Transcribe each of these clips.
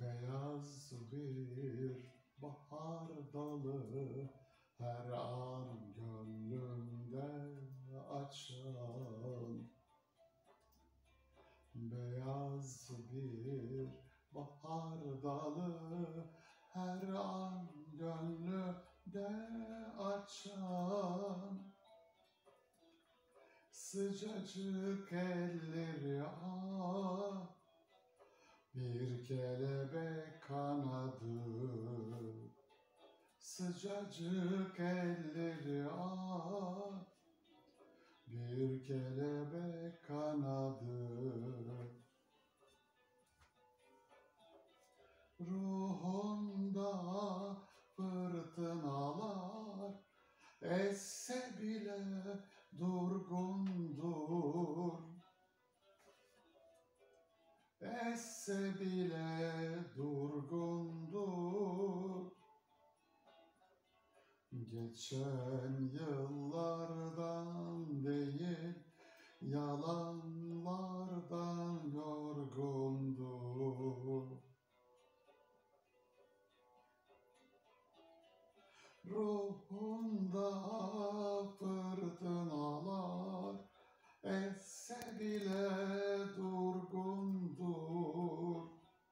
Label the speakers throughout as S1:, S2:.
S1: Beyaz bir bahar dalı her an gönlümde açan. Beyaz bir bahar dalı her an gönlümde açan. Sıcacık elleri bir kelebek kanadı. Sıcacık elleri bir kelebek kanadı. Ruhunda fırtınalar esse bile durgundur. Esse bile durgundur. Geçen yıllardan değil, yalanlardan yorgundur. Ruhunda fırtınalar esse bile durgundur.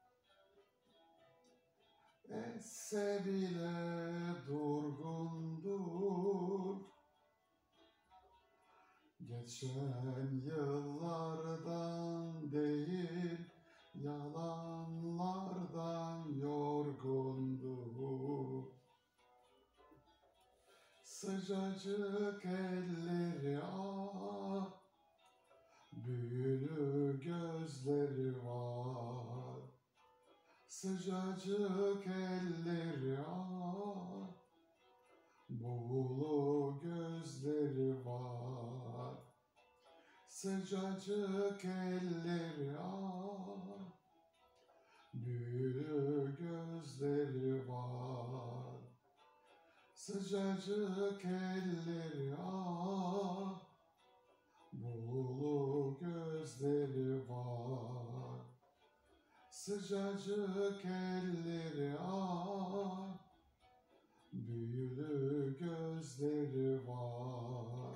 S1: Esse bile durgundur. Geçen yıllardan değil, yalanlardan yorgundur. Sıcacık elleri büyülü gözleri var. Sıcacık elleri buğulu gözleri var. Sıcacık elleri büyülü gözleri var. Sıcacık elleri buğulu gözleri var. Sıcacık elleri büyülü gözleri var.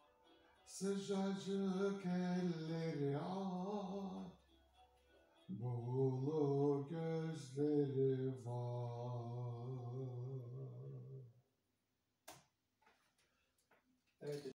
S1: Sıcacık elleri buğulu gözleri var. Evet.